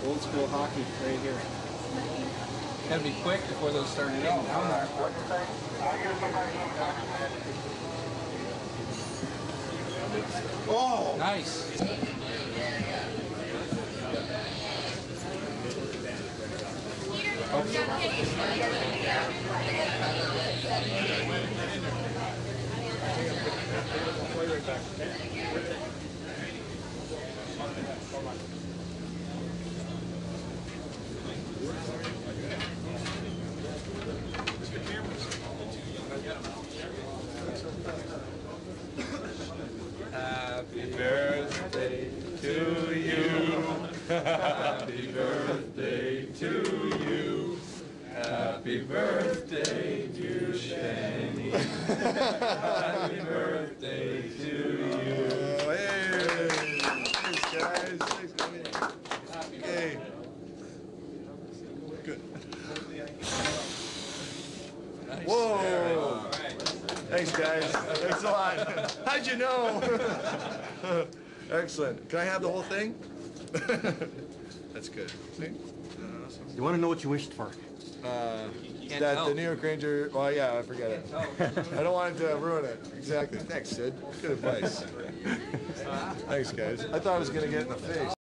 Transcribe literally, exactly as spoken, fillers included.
Old school hockey right here. Gotta be quick before those start getting down there. Oh! Nice. Happy birthday to you. Happy birthday to you. Happy birthday, dear Shani. Happy birthday to you. Hey, thanks guys. Thanks, hey. Good. Nice. Whoa. Thanks guys. Thanks a lot. How'd you know? Excellent. Can I have the whole thing? That's good. See? You want to know what you wished for? Uh, Can't that tell. the New York Ranger, well, yeah, I forget it. I don't want it to ruin it. Exactly. Thanks, Sid. Good advice. Thanks, guys. I thought I was going to get it in the face.